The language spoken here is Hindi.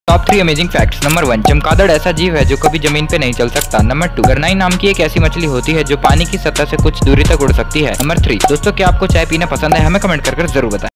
Top 3 amazing facts. नंबर 1, चमगादड़ ऐसा जीव है जो कभी जमीन पे नहीं चल सकता। नंबर 2, गरनाई नाम की एक ऐसी मछली होती है जो पानी की सतह से कुछ दूरी तक उड़ सकती है। नंबर 3, दोस्तों क्या आपको चाय पीना पसंद है? हमें कमेंट कर जरूर बताएं।